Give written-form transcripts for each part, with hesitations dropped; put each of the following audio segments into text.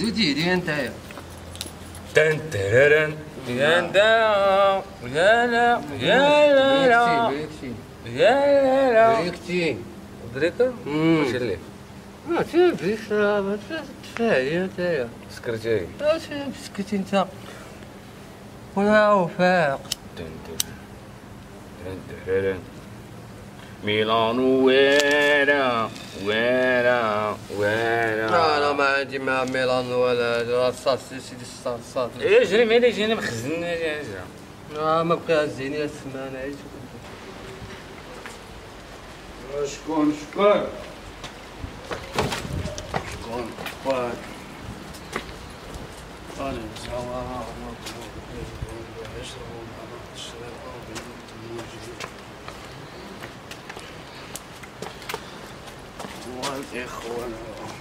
زيدي لي نتايا. تن تررن يا دا يا لا يا لا بريكتي يا لا بريكتي دريكا واش اللي ما تبيش تفاعلي نتايا. سكرتي سكتي انت ولا وفاق. تن تررن ميلانو ويرا ويرا ويرا انا ما عندي مع ميلان ولا صاص سيدي الصاص. ايه جري مالي جينا مخزن يا ما بقى زيني السمانه عيش. شكون شكون أنا زعما يشربوا مع بعض الشباب أو بنات الموجودين والإخوان.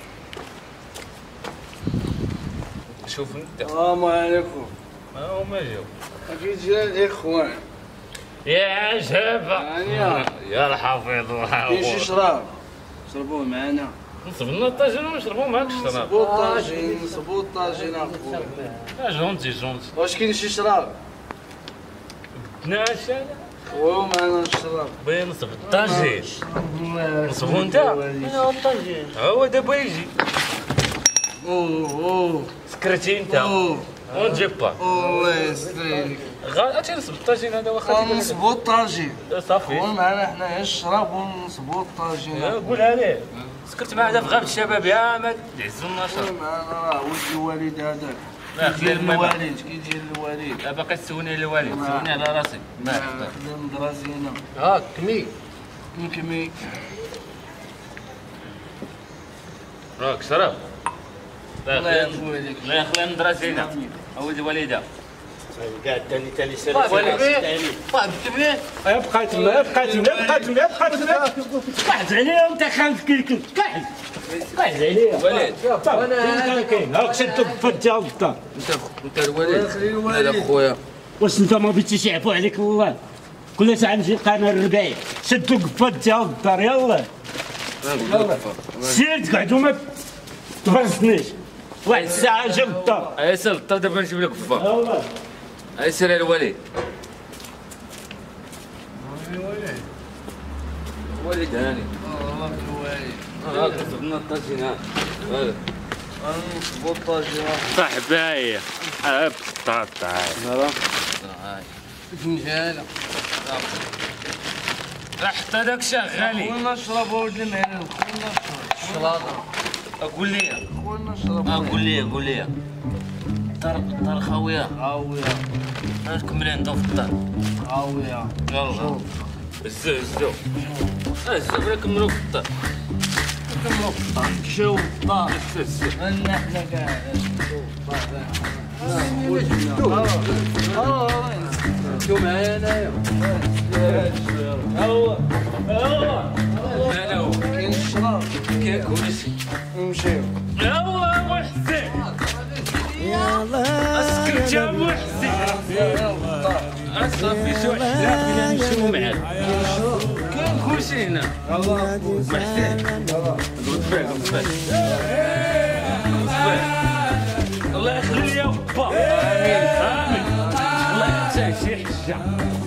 شوف انت السلام عليكم. هما جاو أكيد جا الإخوان. يا شباب يعني يا الحفيظ كاين شي شراب شربوه معنا. نصبنا الطاجين ونشربوا معاك الشراب. نصبوا الطاجين نصبوا الطاجين أخويا. جونتي جونتي واش كاين شي شراب؟ بدناش خويا معنا الشراب. بغي نصب الطاجين نصبو انت انا الطاجين. هو دابا يجي اوه سكرتي انت اوه ونجيب با الله يستريك. غادي نصب الطاجين هذا واخا ونصبوا الطاجين. صافي خويا معنا حنايا الشراب ونصبوا الطاجين. قولها ليه سكرت مع هذا في غاب الشباب يا ما تعزوا النشر. معنا راه ولد الوالد هذاك. لا كيجي خلي الوالد كيجي الوالد. باقي تسولني الوالد تسولني على راسي خدام درازينا. ها كمي نكمي. راك شرب الله يعفو عليك. لا يخلي ندرسينا اولد الوالده قاعد تاني سنه طيب كمي ابقى تما ابقى تما ابقى تما ابقى تما قعد عليها وانت خالف كيكل قعد عليها وليد وانا كاين هاك شدوا الفد ديال الدار. انت الوالد خلي الوالد. هذا خويا واش انت ما بغيتيش يعفو عليك الله كل ساعه نجي القناه الرباعي شدوا الفد ديال الدار يلا سير تقعدوا ما تبرزنيش واحد الساعه جا للدار ايسر الطر دابا نجيب لك فا يلا ايسر الوالد الوالد هاني والله الوالد. هاك صبنا الطاجين ها نصبوا الطاجين. صاحبي هاي بطاطا هاي فنجانة. حتى داك شغالي خويا نشرب ولد المعلم. خويا نشرب. شلاضه. قول لي خويا نشرب. قول لي الدار خاويه عاوية نكملين ندوف الدار عاوية. يلا هزو بلا كملوا في الدار كملوا في الدار. نكشاو في الدار. أنا حنا كاع انتو معايا انايا. انا هو كاين الشراب. كاين كلشي نمشيو. يلا ابو حسين اسكت يا ابو حسين صافي شو حلات بلا نمشيو معاك كاين كلشي هنا ابو حسين قلت فيك الله يخلي يا با امين الله يعطيك شي حجه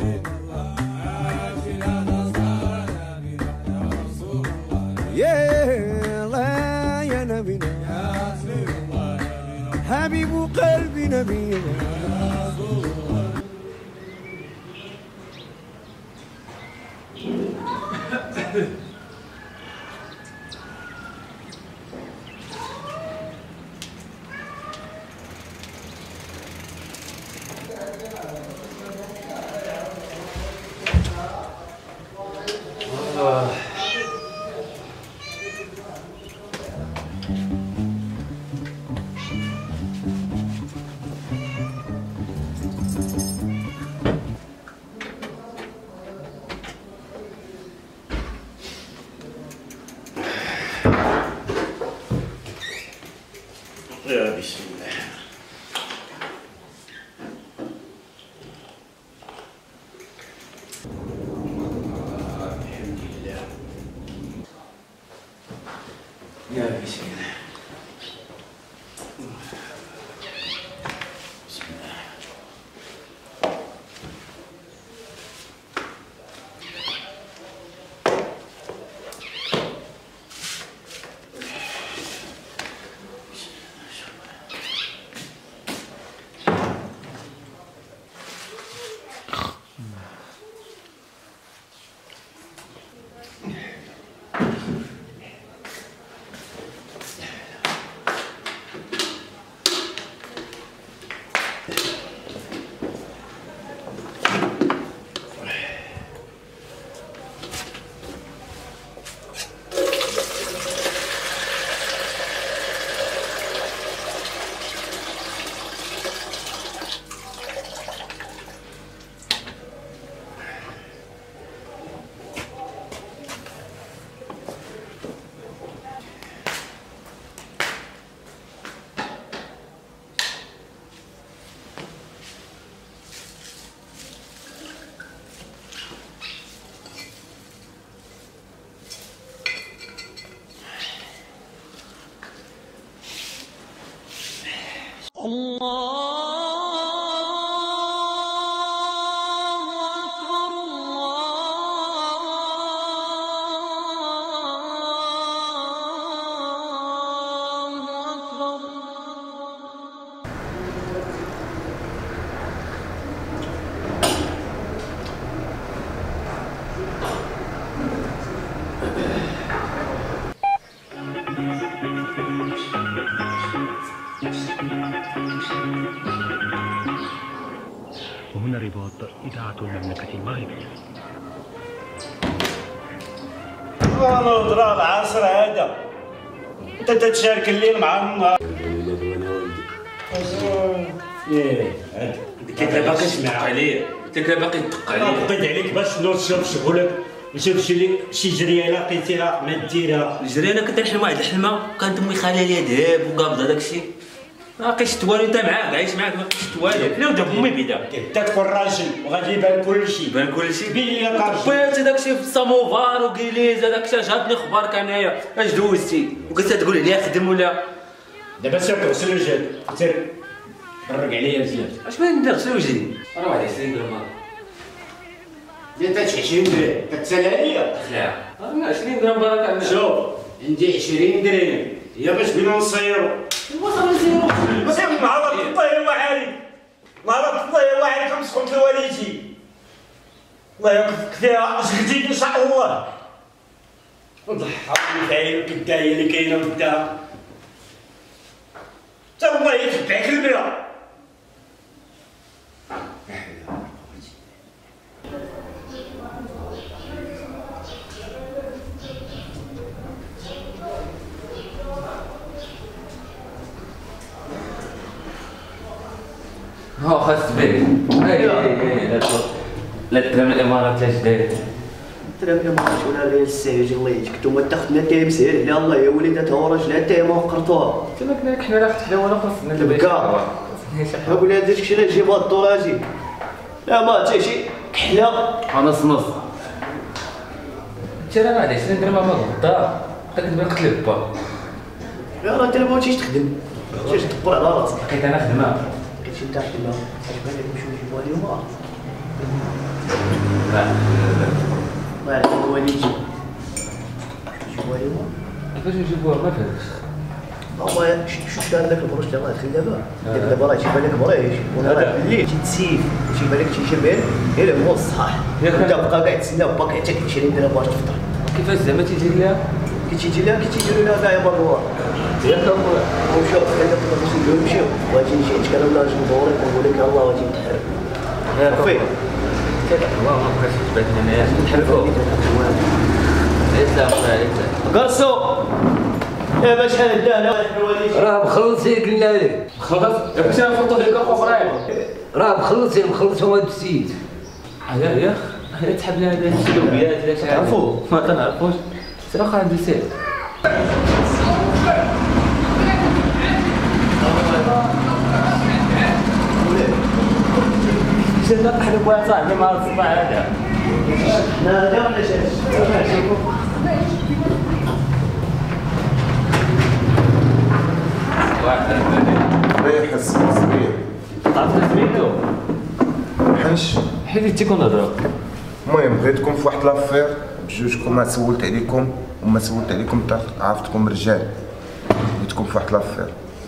يا نبينا حبيب قلبي نبينا يا بسم الله الحمد لله يا بسم الله وهنا رباط إذاعة المملكة المغربية. نوضرا العصر هذا انت تتشارك الليل مع النهار. انت باقي تدق عليا، انت باقي تدق عليا. بقيت عليك باش نوصل شغلك وشوف شي جريه لقيتيها ما ديرها. الجري انا كنت نحلم واحد الحلمه كانت امي خاليه ليا ذهب وقابضه داكشي. ما لقيتش والو، انت معاك عايش معاك ما لقيتش والو. حنا ودابا امي بعدا انت تكون راجل وغادي يبان كلشي. يبان كلشي. بين لي كارجي بيت داكشي في الساموفار وكيليز هذاك جاتني اخبارك انايا اش دوزتي وقلت تقول لي خدم ولا دابا سير تغسل وجهك سير برق عليا مزيان. اش بغيت ندير غسل وجهي راه واحد 20 درهم انت 20 درهم كتسالها ليا. لا انا 20 درهم بارك الله. شوف عندي 20 درهم هي باش بينا نصيرو. وصل نسيرو ماشي نهار الطير وعالي نهار الطير وعالي كنسخن في والدي الله يوقفك فيها اش غديت ان شاء الله. نضحك في عينك الدايه اللي كاينه قدام حتى الله يتبعك البلا. ها خاص بالي لا ترى من الامارات اش داير ترى ما عرفتش ولا غير السايج الله يجيك نتوما تاخذنا تايم سهل على الله يا وليدات هو راجل تايم وقرطوها. تما كنا حنا راه خدنا ولا خاصنا تبكى اقول لها داك شي اللي تجيب هاد الدوراجي لا ما حتى شي كحله نص نص. انت راه ما عندكش 20 درهم ما غدا كتبان قتل با. يا راه انت ما بغيتيش تخدم باش تدبر على راسك. لقيت انا خدمه كتمشي نتا خدمه اش بان لك نمشيو نجيبوها اليوم. لا ما عرفت هو اللي يجي نجيبوها اليوم. كيفاش نجيبوها ما فهمتش. والله شوف هذاك البروش اللي الله يدخل دابا راه تيبان لك مريش ولا الليل تيتسيف تيبان لك تيجبر غير هو الصح. انت بقى قاعد تسنى باقي حتى 20 درهم باش تفطر. كيفاش زعما تيجي لها كيتيجيو لها كاع يبروها ياك اخويا. وشوف هذا باش نمشيو واجي نجي عندك انا ولا نجي ندورك ونقول لك يلاه واجي نتحرك صافي. والله ما بقاش تبان هنايا نتحركوا. قرصو ايه شحال لا راه مخلصين قلنا لك. خلاص باش نفوتو لك اخرين راه مخلصهم هاد السيد. يا اخي تحب لنا هذا السلوبيات ولا شي حاجه تعرفوا ما تنعرفوش صراحه عندي سير. شنو نحلب يا صاحبي مع الصباح هذا. لا لا ولا شي ريح السمير عرفت سميتو حنش حيت تيكون هضره. المهم بغيتكم في واحد لافير بجوجكم ما سولت عليكم وما سولت عليكم حتى عرفتكم رجال. بغيتكم في واحد لافير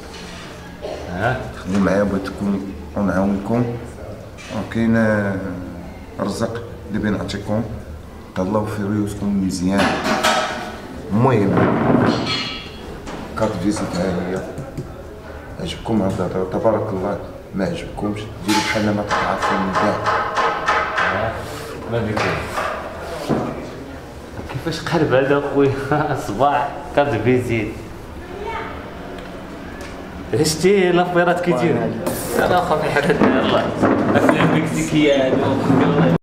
خلي معايا بغيتكم ونعاونكم. كاين رزق اللي بغي نعطيكم تهلاو في ريوسكم مزيان. المهم كارت فيزيت ها هي عجبكم هاد الهضره تبارك الله. ما عجبكمش ديروا بحال ما تعرفوا من بعد. ما بك كيفاش قلب هذا خويا صباح كارت فيزيت شتي لافيرات كيديروا. انا خافي حاجه الله افلام مكسيكيه هادو.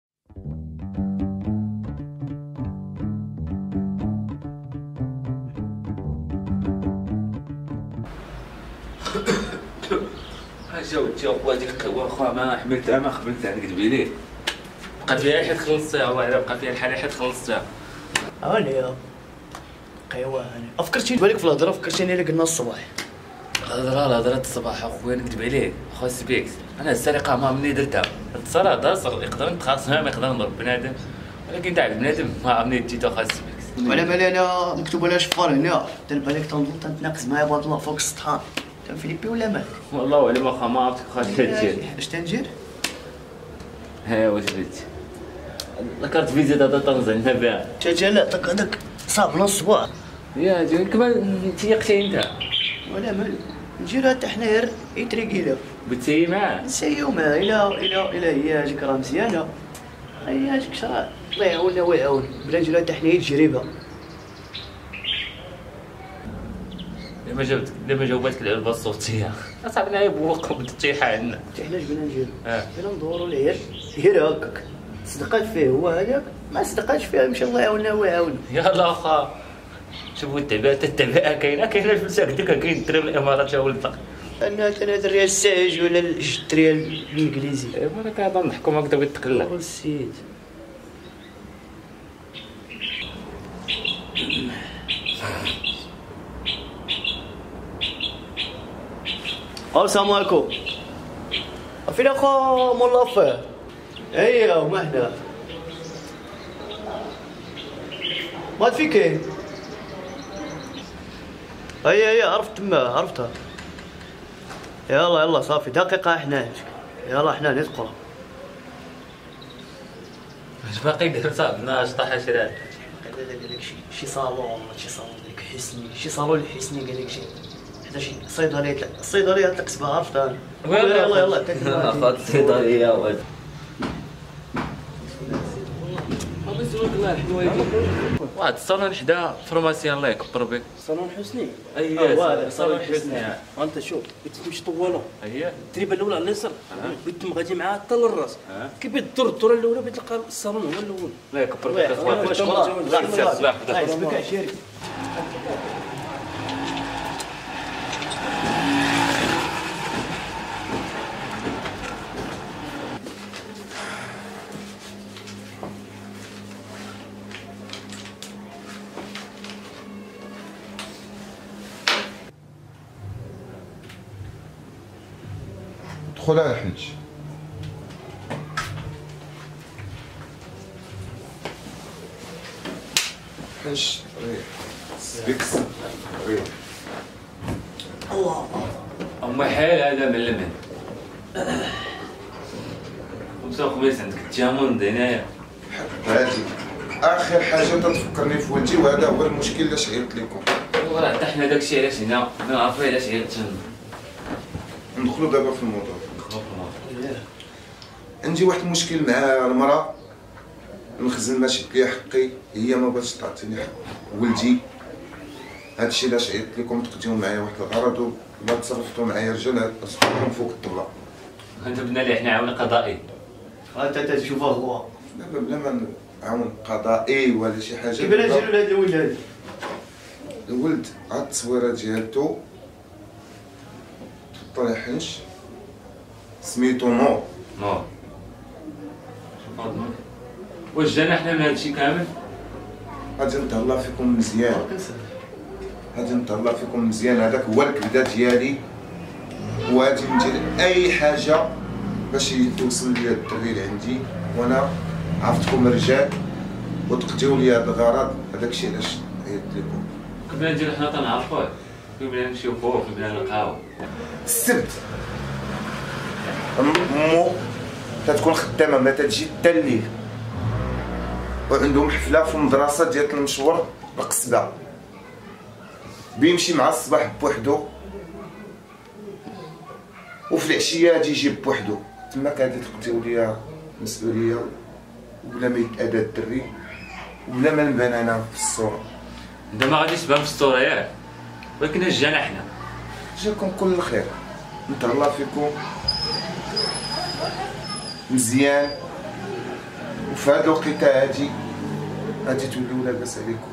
جاوبتي اخويا هذيك القهوه اخويا ما حملتها ما خبلتها نكذب عليك. بقات فيها حيت خلصتها والله بقى فيها الحال حيت خلصتها. هاني قهوه هاني. فكرتيني بالك في الهضره فكرتيني اللي قلنا الصباح. الهضره الصباح اخويا نكذب عليك اخويا سبيكس انا السرقه ما مني درتها اتصل هضر يقدر نتخاصم ما يقدر نضرب بنادم ولكن تاع بنادم ما عمرني جيت اخويا سبيكس وعلى بالي انا مكتوب على شفار هنا تنبان لك تنضل تنتناقص معايا بهاد الله فوق السطحان كان فيليبي ولا مالك؟ والله اعلم واخا ما عرفتك اخويا تجي اش تنجير؟ ها واش بغيتي ذكرت فيزيت هذا تنزلنا بها تجا عطاك هذاك صاب نص صباع يا جوي كما تيقتي انت ولا مال نجيرو حتى حنايا يتريكيلا بتسيي معاه نسيو معاه الى هي هاجيك راه مزيانه هي هاجيك شرا الله يعاوننا ويعاون بلا نجيرو حتى حنايا تجربه لما جاوبتك العلبه الصوتيه اصاحبي نايب وقف التطيحه عندنا حتى حنا جبنا نديرو بلا ندورو العيال غير هكاك صدقات فيه هو هذاك ما صدقاتش فيها مشى الله يعاوننا ويعاون يلا اخا شوفوا التعبئه كاينه الفلوس هكذاك كاين الدرهم الامارات تا ولد انا هذا الريال الساج ولا الجد ريال الانجليزي انا كنهضر نحكم هكذا بيتقلع السيد السلام عليكم فين اخو مولافه ايوا وما هنا ما في كاين هي عرفت تما عرفتها يلا صافي دقيقه حنا يلا حنا ندخل اش باقي دير صاحبنا اش طاح شرال قال لك شي صالون ديك حسني شي صالون الحسني قال لك شي حتى شي صيدليه تقسبها عرفتها يلا اخذ الصيدليه وهذا واحد الصالون حدا فرماسي الله يكبر بك صالون حسني اييه صالون حسني انت شوف تمشي طواله اييه التريبه الاولى على اليسار ويتم غادي معاها حتى للراس كي بتدور الدوره الاولى بتلقى الصالون هو الاول الله يكبر بك اخويا اسمك عشيري دخل على الحج حج ريح سبيكس ريح الله اما حال هذا من لمن خمسة وخميس عندك التيامون هنايا هادي اخر حاجه تتفكرني في ولدي وهذا هو المشكل اللي عيطت لكم وراه حتى حنا داكشي علاش هنا ما نعرفو علاش عيطت ندخلوا دابا في الموضوع عندي واحد المشكل مع المراه المخزن ما شد ليا حقي هي ما بغاتش تعطيني حق ولدي هادشي علاش عيطت لكم تقضيو معايا واحد الغرض ولا تصرفتوا معايا رجال اصبحوا فوق الطبله انت بدنا لي حنا عاون قضائي انت تشوفه هو دابا بلا ما نعاون قضائي ولا شي حاجه كيف نجيرو لهاد الولد هذا الولد عاد التصويره ديالتو طريحنش سميتو نور واش جانا حنا من هادشي كامل غادي نتهلا فيكم مزيان هذاك هو الكبده ديالي وغادي ندير اي حاجه باش يوصل ليا الدري اللي عندي وانا عرفتكم رجال وتقضيو ليا هذا الغرض هذاك الشيء علاش عيطت لكم كنا ندير حنا تنعرفوه كنا نمشيو فوق كنا نلقاو السبت مو تتكون خدامه ما تجي حتى الليل وعندهم حفله في المدرسه ديال المشوار بالقصبه بيمشي مع الصباح بوحدو وفي العشيه غادي يجي بوحدو تماك غادي تقضيو ليا مسؤوليه وبلا ما يتأذى الدري وبلا ما نبان انا في الصوره انت ما غاديش تبان في الصوره ياك ولكن اش جانا حنا جاكم كل خير نتهلا فيكم مزيان وفي هاد الوقيته هادي غادي توليو لاباس عليكم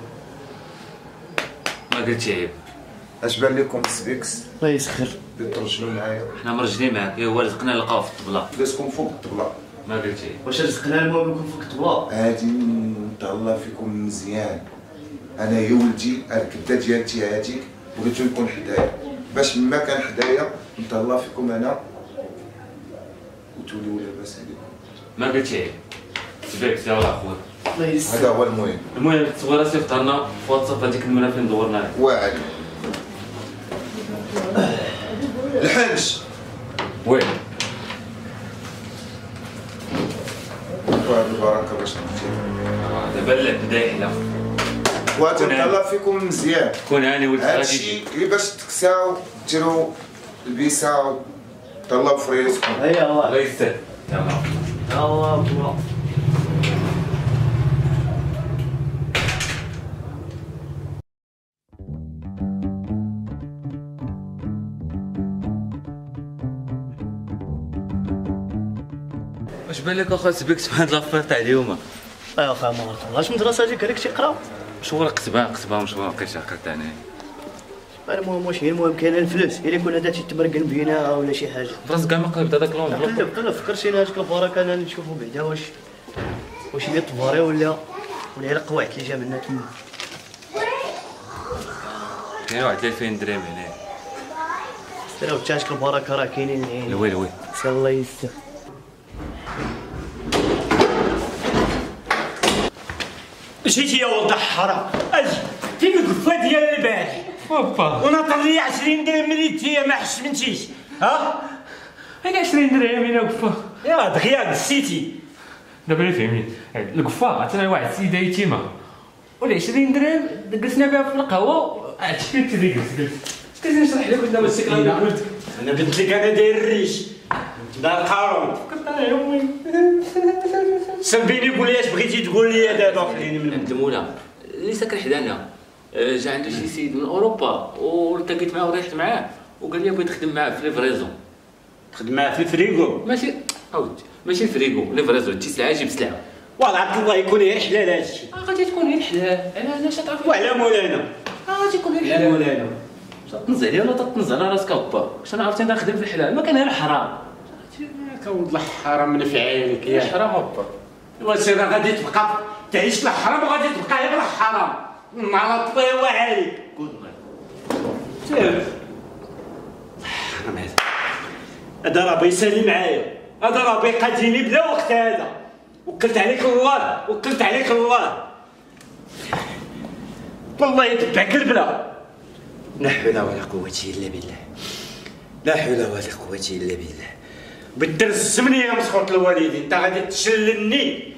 ما قلتي عيب اش بان لكم سبيكس الله يسخر ترجلوا معايا حنا مرجلين معاك هو رزقنا نلقاو في الطبله لازمكم فوق الطبله ما قلتي عيب واش رزقنا المهم نكون فوق الطبله هادي نتهلا فيكم مزيان انا يا ولدي الكبده ديالتي هاديك بغيتو يكون حدايا باش ما كان حدايا نتهلا فيكم انا وتوليو لاباس عليكم. ما قلتش عيب سبيك سي والله خويا هذا هو المهم. المهم التصويره صيفط لنا في واتساب هذيك المره فين دورنا واعر الحنش وين وهاد البركه باش نمشي دابا اللعب بدا يحلى وتنهلا فيكم مزيان. كون هاني ولد غادي هادشي اللي باش تكساو ديروا البيسا تهلاو في ريسكم. هيا الله يستر الله الله. واش بان لك اخويا سبيك هاد لافير تاع اليوم؟ يا اخي ما عرفت والله. اش مدرسه ديك هذيك تيقرا؟ شغل قصبه وشغل كيشاكل تاعنا. المهم واش هي المهم كاين الفلوس الا كنا دا تتمرقن بينا ولا شي حاجه. فراسك كاع ما قلبت هذاك لونفلوب. قلب فكرتي هذيك البركه انا نشوفوا بعدا واش هي طفاري ولا هي القواعد اللي جا منا تما. كاين واحد 2000 درهم هنا. سيروا تاشك البركه راه كاينين العين. ويلي سي الله يستر. مشيتي يا ولد الحرام اجي تيجي القفه ديال البارح ونطر لي 20 درهم من يديا ما حشمتيش. ها هاك 20 درهم هنا وقفه يا دغيا نسيتي. دابا اللي فهمني القفه عطينا واحد السيده يتيمه ولا 20 درهم دقسنا بها في القهوه عاد شفت ديك قلت نشرح لك قدام السكران قلت انا قلت لك انا داير الريش دار القارون فكرت انا يا امي سبيني قول لي اش بغيتي تقول لي دابا خليني من عند المولى اللي ساكن حدانا جا عنده شي سيد من اوروبا والتقيت معاه وريحت معاه وقال لي بغيت نخدم معاه في ليفريزون. تخدم معاه في الفريغو؟ ماشي الفريغو ليفريزون تجي سلعه جيب سلعه. والله عبد الله يكون غير حلال هادشي. غادي تكون غير حلال علاش تعرف وعلى مولانا غادي تكون غير حلال مولانا تنزل عليا ولا تنزل على راسك با واش انا عرفتي نخدم في الحلال ما كان غير حرام. كولد الحرام من في عينك يا حرام با واش راه غادي تبقى تعيش الحرام وغادي تبقى غير الحرام مع الله وعليك. قول سير حرام هذا راه بيسالي معايا هذا راه بيقاديني بلا وقت هذا وكلت عليك الله وكلت عليك الله والله يتبعك البلا. لا حول ولا قوة إلا بالله لا حول ولا قوة إلا بالله. بترسمني يا مسخوط الوالدين انت غادي تشلني.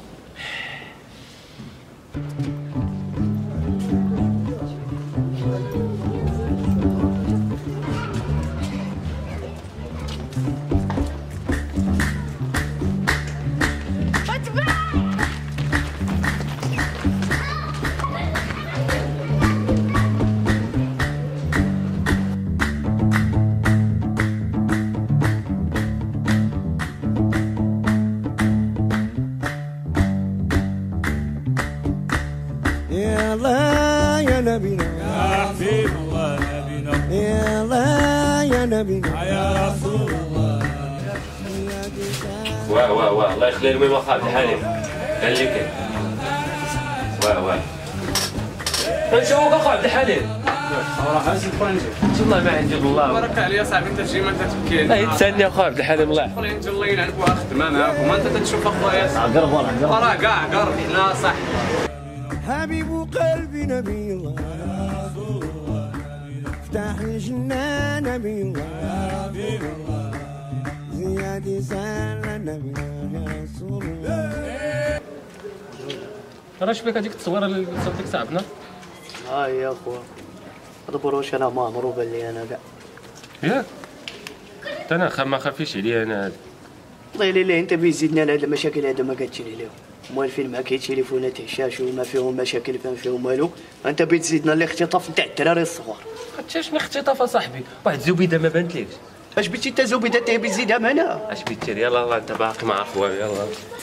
يا الله يا نبينا يا حبيب الله نبينا يا الله يا نبينا يا رسول الله. واه الله يخلي المهم واخا عبد الحليم قال لي كاين واه نشوفك اخو عبد الحليم. صراحه هز الفرنجي والله ما عندي بالله بارك عليا صاحبي انت تجي ما انت تبكي لا تسالني اخو عبد الحليم الله اخويا انت الله يلعنك واخدمه معاك وما انت تشوف اخويا قرب راه كاع قرب حنا صح. حبيب قلبي نبي الله افتح الجنة نبي الله زيادة سالة نبي الله يا رسول الله. راه شبيك هذيك التصويره اللي صورتك صاحبنا ها يا اخويا هذا بروش انا ما عمرو بان لي انا كاع ياك حتى انا ما خافيش عليا انا هذا والله الا انت بيزيدنا على هاد المشاكل هذا ما قالتش لي لهم. موالفين معاك تليفونات هشاش وما فيهم مشاكل ما فيهم والو انت بتزيدنا الاختطاف نتاع الدراري الصغار. حتى شنو اختطاف اصاحبي واحد زبيده ما بانتليش. اش بغيتي انت زبيده تاهي بتزيدها معنا اش بغيتي يلاه الله انت باقي مع خويا يلاه.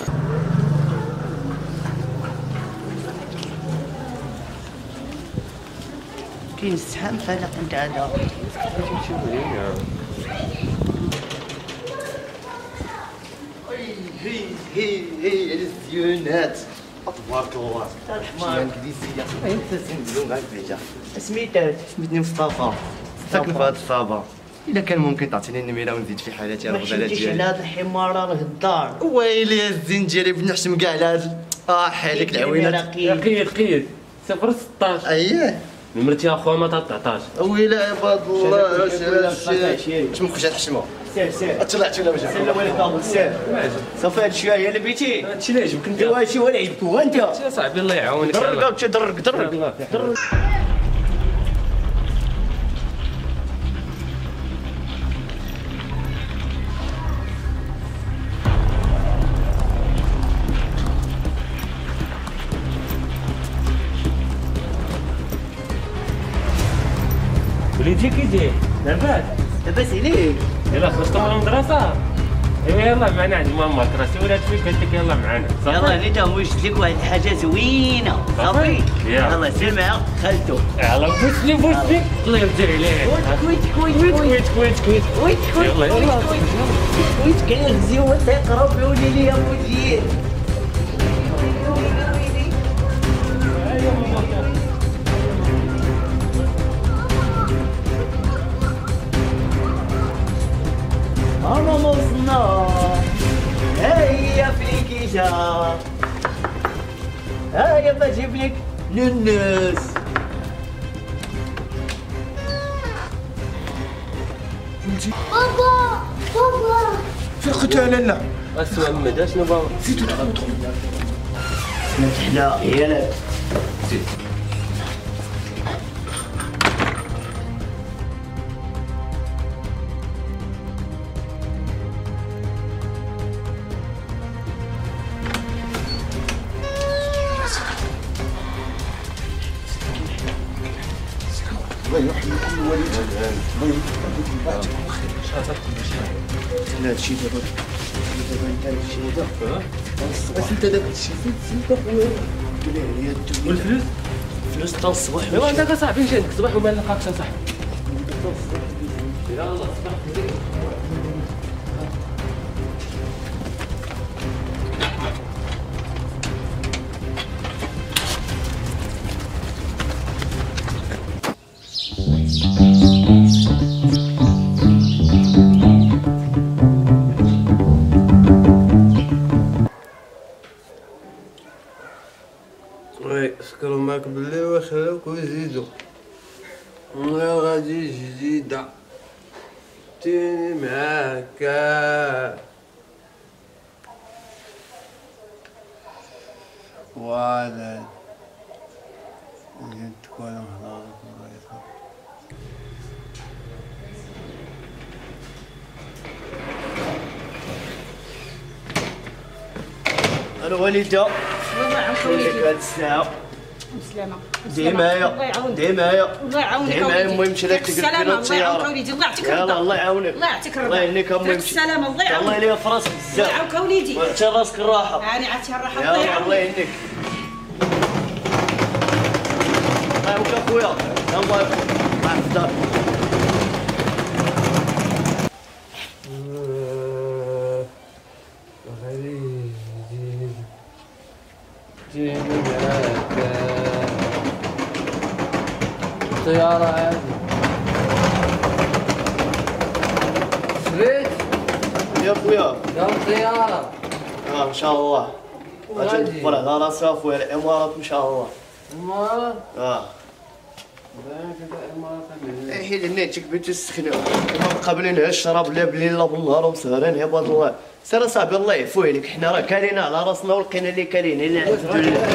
كاين السحام فالق انت هذا هي الزيونات تبارك الله الحمار كديسيه انت سندلو معاك بعدا سميتها سميتني مصطفى ساكن في هاد الصابه. الا كان ممكن تعطيني النميره ونزيد في حالاتي ما الغزالات تمشيش ديالي. على هاد الحمار راه الدار. ويلي يا الزين ديالي بنحشم كاع على هاد حالك العوينات. قيد 016. اييه نمرتي اخويا ما تعطاش. ويلي عباد الله اش مابقاش نحشمو. سير طلعتي ولا ما جا سير ولا كامل سير صافي هادشي هي اللي بغيتي. هادشي اللي عجبك انت. ايوا هادشي هو اللي عجبك هو انت. يا صاحبي الله يعاونك. درك. وليدي كي داير؟ لاباس عليك. يلا خرجت من المدرسة؟ ايوا يلا معنا عند ماما كراسي ولات فيك قالت لك يلا معنا. يلا اللي تا موجد لك واحد الحاجه زوينه صافي. يلا سير مع خالته. يلا بوسني الله يرضي عليك. كويت يلا كويت كاين الزيوه تيقرب يولي لي يا مدير. أنا وصلنا هيا فيك جا هيا بجيب لك للناس. بابا فين قلتها لالا؟ اسمع محمد اشنو بابا؟ زيدو دخلوا حنا هي لا الله يرحم كل وليد. الله يرحم لا هادشي دابا انت هادشي دابا بس انت داك الشيء سلت خويا قول لي الدنيا والفلوس؟ الفلوس تا الصباح. ايوا انت اصاحبي مشي عندك الصباح وما لقاكش اصاحبي. يلا الصباح سكروا معاك باللي وخلاوك ويزيدوا. انا غادي جديدة تيني معاك ولا تكون هضارك ورايتها. انا وليده الله يعاونك وليك وليدي. هاد الساعه بسلامة. ديمايا الله يعاونك. ديمايا الله يعاونك ديمايا وليدي. المهم مشي لك يعطيك السلامة. الله يعاونك الطياره. وليدي. الله يعطيك يلا الرضا. الله يعاونك. الله يعطيك الرضا. الله يهنيك امي يعطيك السلامة. الله يعاونك. الله يليها في راسك الله بزاف. يعاونك وليدي. وعطي راسك الراحه. هاني عرفتي الراحة. الله يلا الله يعاونك. يهنيك. الله يعاونك اخويا. الله يعاونك معك في الدار. تيني معاك الطيارة عادي. سريت يا خويا يا الطيارة. ان شاء الله غادي وغادي. ندبر على راسها خويا الامارات ان شاء الله. الإمارات. باك الإمارات حيت هنيتك بغيتو تسخنوا ما مقابلينهاش الشراب لا بالليل لا بالنهار ومسهرين عباد الله. سير صاحبي الله يعفو عليك حنا راه كالينا على راسنا ولقينا اللي كالين الا الحمد لله.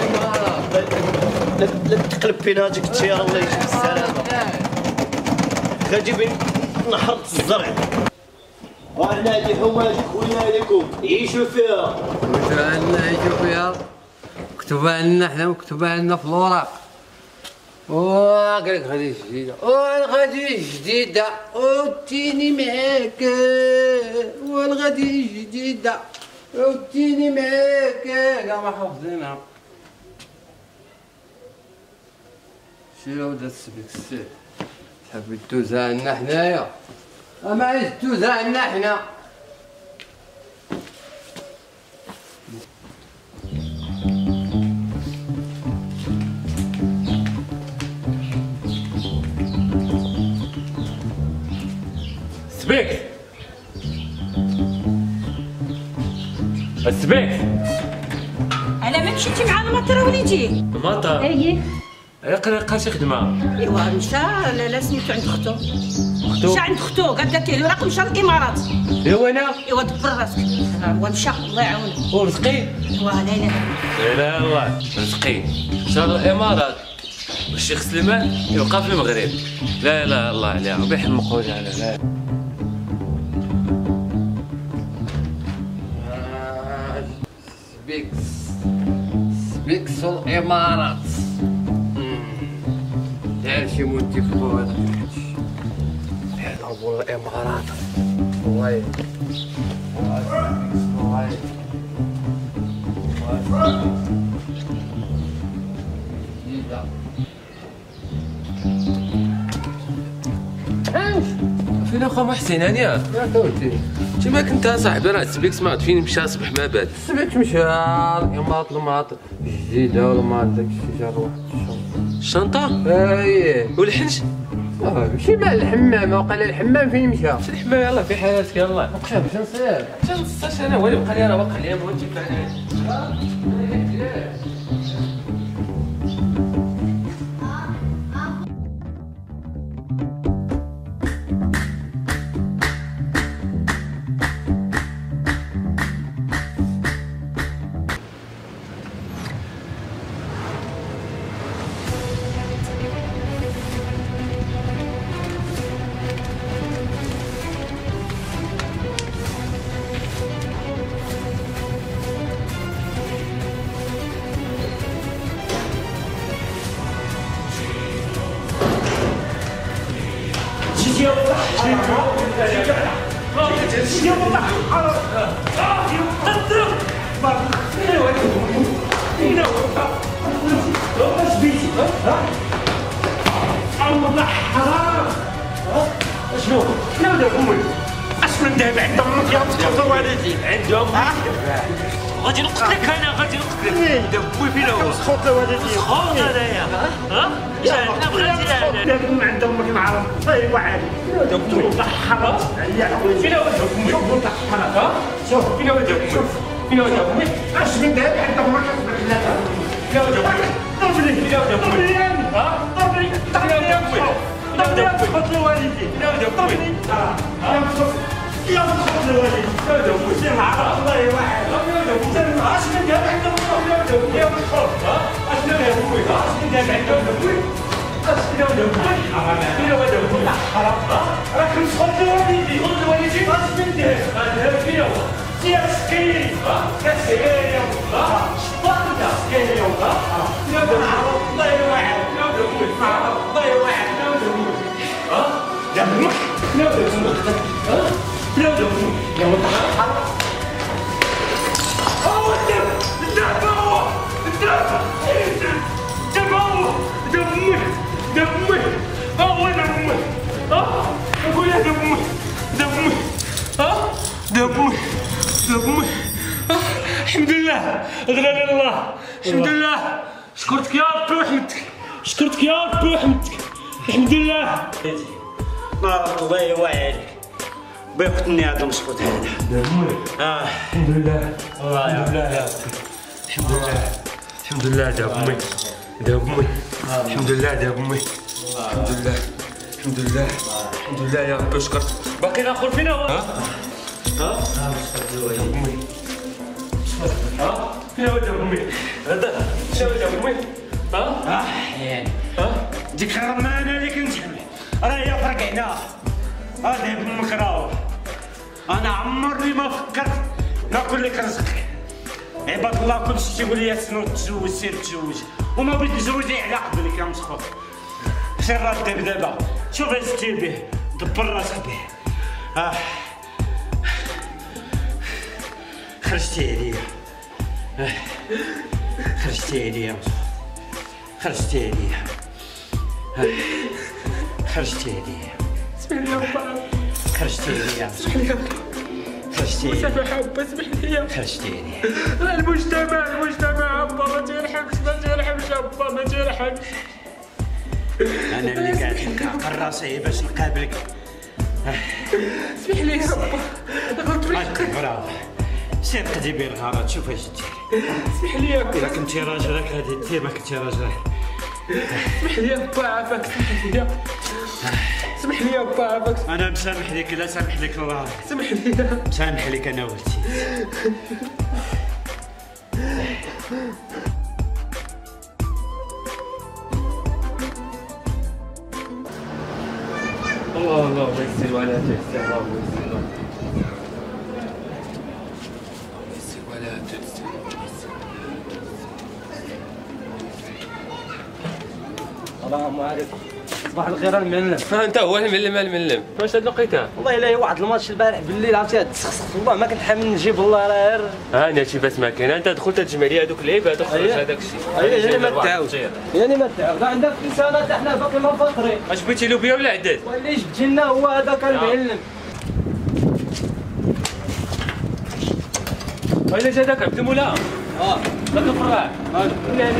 لا تقلب فينا هذيك التيار الله يجيب السلامه. غادي بين نحر الزرع. وعنا هذه الحماج خويا لكم عيشوا فيها. كتب عندنا عيشوا فيها. كتب عندنا حنا مكتوب عندنا في الوراق. وقالك غادي جديدة والغادي جديدة وتيني معاك والغادي جديدة وتيني معاك كاع ما حافظينها. شي ولد السبيك السير تحب الدوزة عندنا حنايا ما عايز الدوزة عندنا حنا. سبيكس السبيكس على ما مشيتي مع المطر وليدي؟ المطر؟ ايه لقى شي خدمه. ايوا مشى لا سميتو عند اختو. مشى عند اختو قالت لك الوراق مشى للامارات. ايوا انا؟ ايوا دبر راسك. هو مشى الله يعاونه. ورزقي؟ ايوا لا اله لا اله الا الله. رزقي مشى للامارات والشيخ سليمان يبقى في المغرب. لا اله الا الله عليها وبيحمقوا لها. لا سبيكس الامارات. دار شي مونتي في هذا هذا هو الامارات. والله فين اخو محسن هانيا؟ يا خوتي تما كنت صاحبي راه سبيكس ما عرفت فين مشى صبح ما بات. سبيكس مشى الامارات المناطق جديده والمال داكشي جا واحد الشنطه. اييه والحنش ماشي مع الحمام. وقال الحمام فين مشى؟ في الحمام. يلاه في حياتك يلاه. وقع باش نصير تنصاش انا والو بقى لي انا واقع ليا موتي فعلا. شنو؟ شنو دابا امي؟ اش من دابا عند امك يا تخطر والدي عند امك. غادي نقتلك انا غادي نقتلك. وين دابا بوي فين هو؟ مسخوط والدي. مسخوط انايا. ها؟ انا بغيتي انا. دابا من عند امك نعرف. طيب عادي. دابا حرام. فين هو امي؟ شوف حرام. ها؟ شوف فين هو امي؟ شوف فين هو امي؟ اش من دابا عند امك فين هو امي؟ ضربني. فين هو امي؟ ها؟ ضربني. ضربني يا امي. ضربني تخط لوالدي. ضربني. يا تخط لوالدي. سمع الله يوعد. سمع اش من دابا عند امك يا تخط. ها؟ اش من دابا ابوي؟ اش من دابا عند ابوي؟ اش من دابا ابوي؟ فين هو ابوي؟ حرام. راك مسخط لوالدي. خذ لوالدي. اش من دابا؟ فين هو؟ يا مسكين. كسكين يا الله. شطانك مسكين يا الله. يا الله يوعد. يا ابوي الله يوعد. ها؟ يا امك يا امك ها؟ يا امك يا ولد حرام. هو الدب هو الدب هو دمي هو دمي. ها؟ اقول يا دمي ها؟ دمي الحمد لله غنى الله. الحمد لله شكرتك يا ربي وحمدتك. شكرتك يا ربي وحمدتك. الحمد لله. الله يوعدك بيقتلني هذا المسكوت هذا. الحمد لله. الحمد لله يا ربي. الحمد لله. الحمد لله داب امي. داب امي. الحمد لله داب امي. الحمد لله. الحمد لله. الحمد لله يا ربي شكرت. باقي الاخر فين هو؟ ها؟ داب امي. ها؟ فين هو داب امي؟ هذا شنو داب امي؟ ها؟ يعني ديك الرمانه اللي كنت راه هي فرقعنا. هذا ابن المكراوي. انا عمرني ما فكرت ناكل لك رزقك. عباد الله كلشي تيقول لي سنو تزوج سير تزوج وما بغيت نزوج على قبلك يا مسخوط. سير راه دابا شوف هزتي به دبر راسك به. خرجتي عليا. خرجتي عليا يا مسخوط. خرجتي عليا. خرجتي عليا. اسمح لي يا با. خرجتي عليا. اسمح لي يا با. خرجتي عليا. سامح با اسمح لي. خرجتي عليا. المجتمع با ما تيرحمش يا با ما تيرحمش. انا اللي قاعد نكعقل راسي باش نقابلك اسمح لي يا رب غلطت فيك. برافو سير قدي بين الغارات شوف اش دير. اسمح لي يا الا كنتي راجلك غادي دير ما كنتي راجل. اسمح لي يا با عافاك اسمح لي يا با عافاك. انا مسامح لك لا سامح لك الله. اسمح لي مسامح لك انا ولدي. الله الله يستر ولا تستر الله يستر. يستر ولا تستر. السلام عليكم. صباح الخير المعلم. انت هو المعلم واش هاد لقيتها؟ والله الا واحد الماتش البارح بالليل عرفتي تسخسخ والله ما كنت حامل نجيب والله راه غير انا شي بس ما كاين. انت دخلت تجمع لي هذوك اللعيبه هذوك خرج هذاك الشيء. يعني ما تعاود يعني ما تعاود عندك لسانات احنا باقي ما فاطرين. اش بغيتي له بيا ولا عداد؟ واللي جبتي لنا هو هذاك المعلم. ولا جا داك عبد المولى. داك الفراع هذا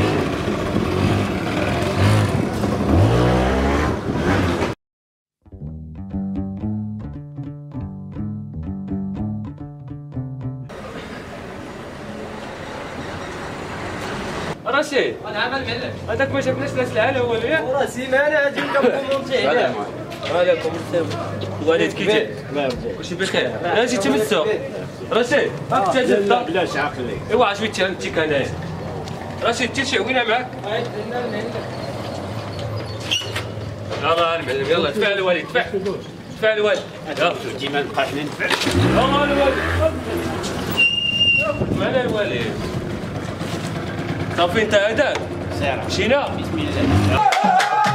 رشيد. نعم المعلم. هذاك ما جابناش لا سلعه ولا ياك؟ وراه سيمانه هادي كومونتي عليه. عليكم الوالد كي جاي؟ واش بخير؟ انا جيت من السوق. رشيد هاك انت جبت بلاش عقلي. ايوا عجبتي انت كان رشيد تي شعوينا معاك؟ يلا المعلم يلا دفع الوالد دفع الوالد. يلا ديما نبقى حنا ندفع. يلا الوالد معنا الوالد. صافي انت هذاك مشينا. بسم الله.